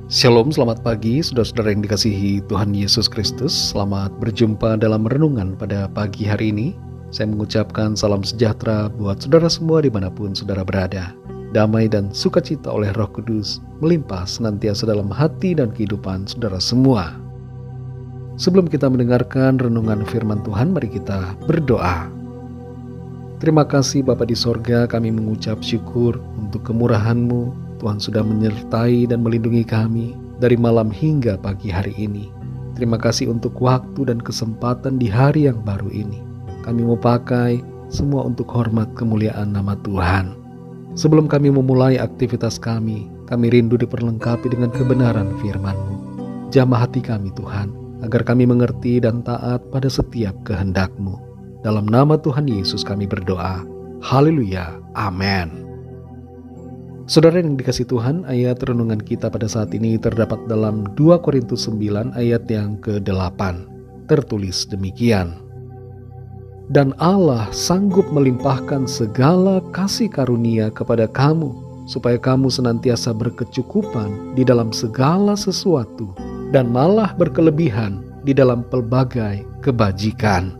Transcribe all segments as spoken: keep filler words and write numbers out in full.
Shalom, selamat pagi saudara-saudara yang dikasihi Tuhan Yesus Kristus. Selamat berjumpa dalam renungan pada pagi hari ini. Saya mengucapkan salam sejahtera buat saudara semua dimanapun saudara berada. Damai dan sukacita oleh Roh Kudus melimpah senantiasa dalam hati dan kehidupan saudara semua. Sebelum kita mendengarkan renungan firman Tuhan, mari kita berdoa. Terima kasih Bapa di sorga, kami mengucap syukur untuk kemurahan-Mu. Tuhan sudah menyertai dan melindungi kami dari malam hingga pagi hari ini. Terima kasih untuk waktu dan kesempatan di hari yang baru ini. Kami mau pakai semua untuk hormat kemuliaan nama Tuhan. Sebelum kami memulai aktivitas kami, kami rindu diperlengkapi dengan kebenaran firman-Mu. Jamah hati kami Tuhan, agar kami mengerti dan taat pada setiap kehendak-Mu. Dalam nama Tuhan Yesus kami berdoa. Haleluya. Amin. Saudara yang dikasihi Tuhan, ayat renungan kita pada saat ini terdapat dalam dua Korintus sembilan ayat yang kedelapan. Tertulis demikian. Dan Allah sanggup melimpahkan segala kasih karunia kepada kamu, supaya kamu senantiasa berkecukupan di dalam segala sesuatu, dan malah berkelebihan di dalam pelbagai kebajikan.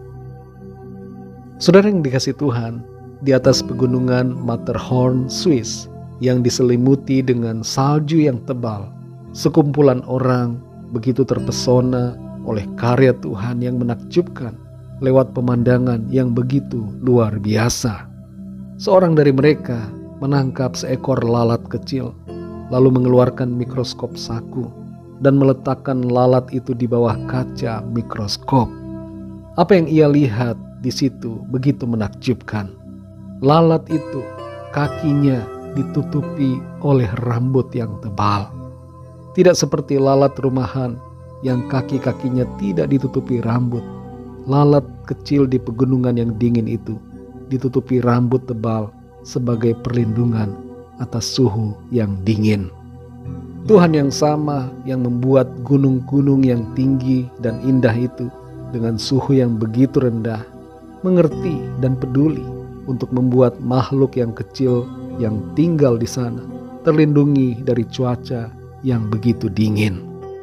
Saudara yang dikasihi Tuhan, di atas pegunungan Matterhorn, Swiss, yang diselimuti dengan salju yang tebal, sekumpulan orang begitu terpesona oleh karya Tuhan yang menakjubkan lewat pemandangan yang begitu luar biasa. Seorang dari mereka menangkap seekor lalat kecil, lalu mengeluarkan mikroskop saku dan meletakkan lalat itu di bawah kaca mikroskop. Apa yang ia lihat di situ begitu menakjubkan. Lalat itu kakinya ditutupi oleh rambut yang tebal. Tidak seperti lalat rumahan yang kaki-kakinya tidak ditutupi rambut. Lalat kecil di pegunungan yang dingin itu ditutupi rambut tebal sebagai perlindungan atas suhu yang dingin. Tuhan yang sama yang membuat gunung-gunung yang tinggi dan indah itu dengan suhu yang begitu rendah, mengerti dan peduli untuk membuat makhluk yang kecil yang tinggal di sana terlindungi dari cuaca yang begitu dingin.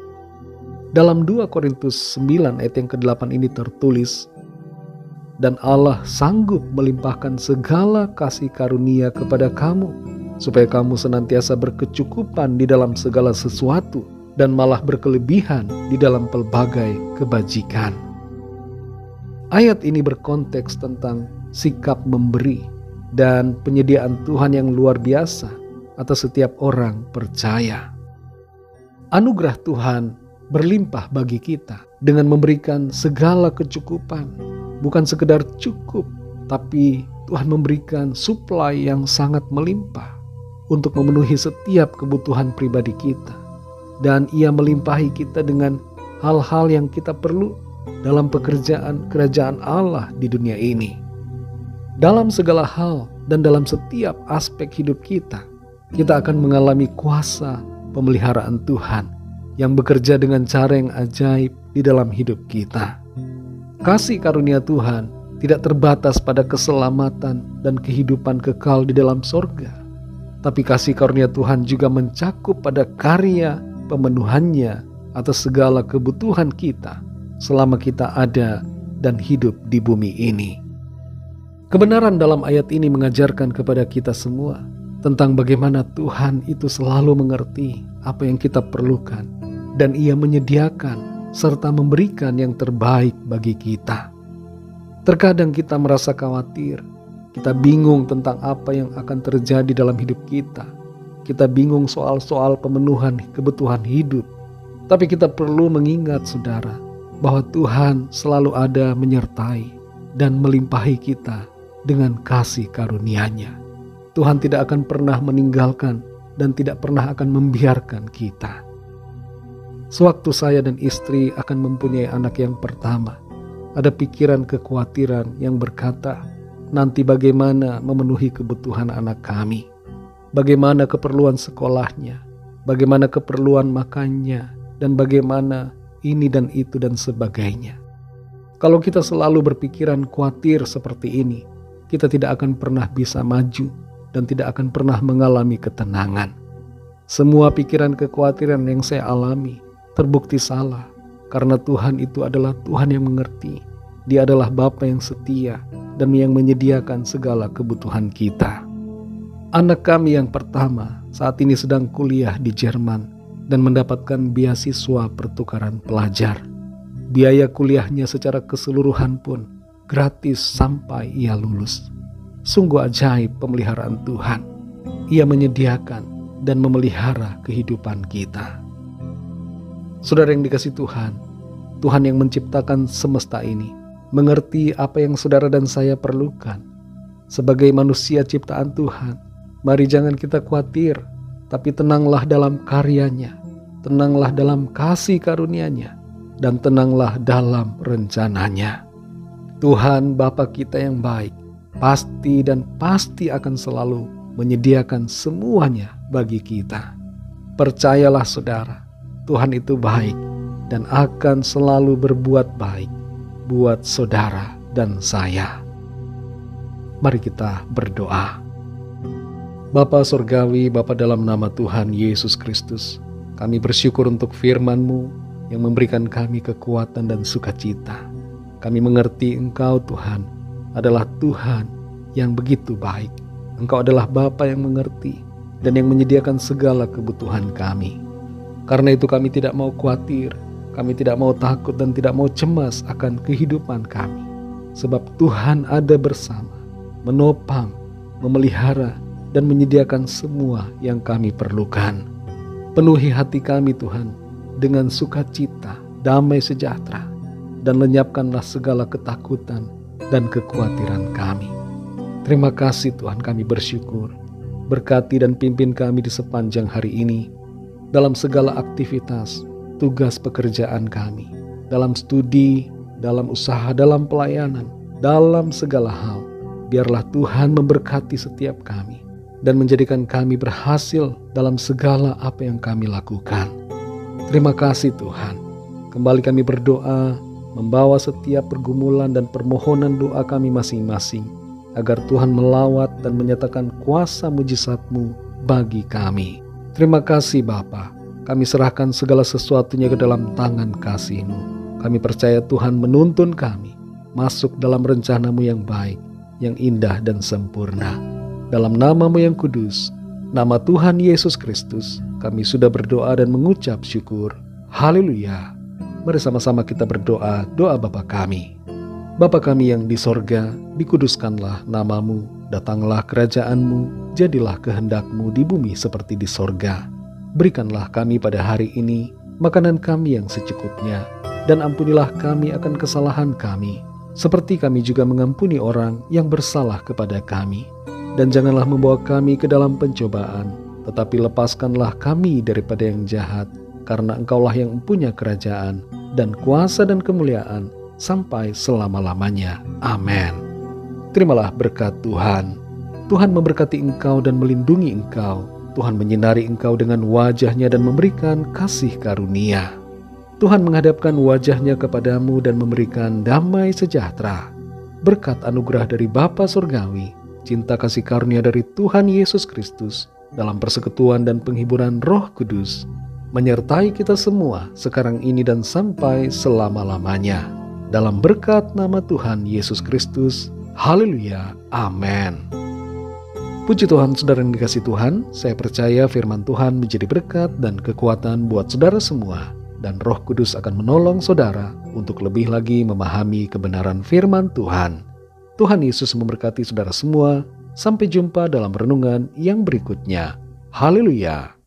Dalam dua Korintus sembilan ayat yang kedelapan ini tertulis, dan Allah sanggup melimpahkan segala kasih karunia kepada kamu, supaya kamu senantiasa berkecukupan di dalam segala sesuatu, dan malah berkelebihan di dalam pelbagai kebajikan. Ayat ini berkonteks tentang sikap memberi dan penyediaan Tuhan yang luar biasa atas setiap orang percaya. Anugerah Tuhan berlimpah bagi kita dengan memberikan segala kecukupan. Bukan sekedar cukup, tapi Tuhan memberikan suplai yang sangat melimpah untuk memenuhi setiap kebutuhan pribadi kita. Dan Ia melimpahi kita dengan hal-hal yang kita perlu dalam pekerjaan kerajaan Allah di dunia ini. Dalam segala hal dan dalam setiap aspek hidup kita, kita akan mengalami kuasa pemeliharaan Tuhan yang bekerja dengan cara yang ajaib di dalam hidup kita. Kasih karunia Tuhan tidak terbatas pada keselamatan dan kehidupan kekal di dalam sorga, tapi kasih karunia Tuhan juga mencakup pada karya pemenuhannya atas segala kebutuhan kita selama kita ada dan hidup di bumi ini. Kebenaran dalam ayat ini mengajarkan kepada kita semua tentang bagaimana Tuhan itu selalu mengerti apa yang kita perlukan, dan Ia menyediakan serta memberikan yang terbaik bagi kita. Terkadang kita merasa khawatir, kita bingung tentang apa yang akan terjadi dalam hidup kita. Kita bingung soal-soal pemenuhan kebutuhan hidup. Tapi kita perlu mengingat saudara, bahwa Tuhan selalu ada menyertai dan melimpahi kita dengan kasih karunia-Nya. Tuhan tidak akan pernah meninggalkan dan tidak pernah akan membiarkan kita. Sewaktu saya dan istri akan mempunyai anak yang pertama, ada pikiran kekhawatiran yang berkata, nanti bagaimana memenuhi kebutuhan anak kami? Bagaimana keperluan sekolahnya? Bagaimana keperluan makannya? Dan bagaimana ini dan itu dan sebagainya. Kalau kita selalu berpikiran khawatir seperti ini, kita tidak akan pernah bisa maju dan tidak akan pernah mengalami ketenangan. Semua pikiran kekhawatiran yang saya alami terbukti salah, karena Tuhan itu adalah Tuhan yang mengerti. Dia adalah Bapa yang setia dan yang menyediakan segala kebutuhan kita. Anak kami yang pertama saat ini sedang kuliah di Jerman dan mendapatkan beasiswa pertukaran pelajar. Biaya kuliahnya secara keseluruhan pun gratis sampai ia lulus. Sungguh ajaib pemeliharaan Tuhan. Ia menyediakan dan memelihara kehidupan kita. Saudara yang dikasihi Tuhan, Tuhan yang menciptakan semesta ini mengerti apa yang saudara dan saya perlukan. Sebagai manusia ciptaan Tuhan, mari jangan kita khawatir, tapi tenanglah dalam karyanya, tenanglah dalam kasih karunia-Nya, dan tenanglah dalam rencananya. Tuhan Bapa kita yang baik, pasti dan pasti akan selalu menyediakan semuanya bagi kita. Percayalah saudara, Tuhan itu baik dan akan selalu berbuat baik buat saudara dan saya. Mari kita berdoa. Bapa Surgawi, Bapa dalam nama Tuhan Yesus Kristus, kami bersyukur untuk firman-Mu yang memberikan kami kekuatan dan sukacita. Kami mengerti Engkau Tuhan adalah Tuhan yang begitu baik. Engkau adalah Bapa yang mengerti dan yang menyediakan segala kebutuhan kami. Karena itu kami tidak mau khawatir, kami tidak mau takut dan tidak mau cemas akan kehidupan kami. Sebab Tuhan ada bersama, menopang, memelihara, dan menyediakan semua yang kami perlukan. Penuhi hati kami Tuhan dengan sukacita, damai sejahtera, dan lenyapkanlah segala ketakutan dan kekhawatiran kami. Terima kasih Tuhan, kami bersyukur. Berkati dan pimpin kami di sepanjang hari ini, dalam segala aktivitas, tugas pekerjaan kami, dalam studi, dalam usaha, dalam pelayanan, dalam segala hal. Biarlah Tuhan memberkati setiap kami dan menjadikan kami berhasil dalam segala apa yang kami lakukan. Terima kasih Tuhan. Kembali kami berdoa, membawa setiap pergumulan dan permohonan doa kami masing-masing, agar Tuhan melawat dan menyatakan kuasa mujizat-Mu bagi kami. Terima kasih Bapa. Kami serahkan segala sesuatunya ke dalam tangan kasih-Mu. Kami percaya Tuhan menuntun kami masuk dalam rencana-Mu yang baik, yang indah dan sempurna. Dalam nama-Mu yang kudus, nama Tuhan Yesus Kristus, kami sudah berdoa dan mengucap syukur. Haleluya. Mari sama-sama kita berdoa doa Bapa kami. Bapa kami yang di sorga, dikuduskanlah nama-Mu, datanglah kerajaan-Mu, jadilah kehendak-Mu di bumi seperti di sorga. Berikanlah kami pada hari ini makanan kami yang secukupnya, dan ampunilah kami akan kesalahan kami, seperti kami juga mengampuni orang yang bersalah kepada kami. Dan janganlah membawa kami ke dalam pencobaan, tetapi lepaskanlah kami daripada yang jahat, karena Engkaulah yang mempunyai kerajaan, dan kuasa dan kemuliaan, sampai selama-lamanya. Amin. Terimalah berkat Tuhan. Tuhan memberkati engkau dan melindungi engkau. Tuhan menyinari engkau dengan wajah-Nya dan memberikan kasih karunia. Tuhan menghadapkan wajah-Nya kepadamu dan memberikan damai sejahtera. Berkat anugerah dari Bapa Surgawi, cinta kasih karunia dari Tuhan Yesus Kristus, dalam persekutuan dan penghiburan Roh Kudus, menyertai kita semua sekarang ini dan sampai selama-lamanya. Dalam berkat nama Tuhan Yesus Kristus. Haleluya. Amin. Puji Tuhan, saudara yang dikasihi Tuhan. Saya percaya firman Tuhan menjadi berkat dan kekuatan buat saudara semua. Dan Roh Kudus akan menolong saudara untuk lebih lagi memahami kebenaran firman Tuhan. Tuhan Yesus memberkati saudara semua. Sampai jumpa dalam renungan yang berikutnya. Haleluya.